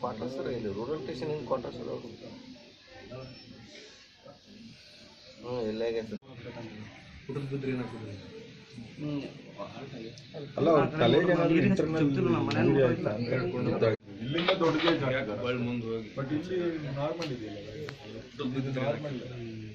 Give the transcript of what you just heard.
quarters ಇಲ್ಲಿ rural station ಏನು quarters ಅದಾವ ಎಲ್ಲಾಗೆ ಅಲ್ಲ ಅವ್ರ ತಲೆಗೆ ಇಲ್ಲಿಂದ ದೊಡ್ಡದೇ ಬಟ್ ಇಲ್ಲಿ ನಾರ್ಮಲ್ ಇದೆಯಲ್ಲ ನಾರ್ಮಲ್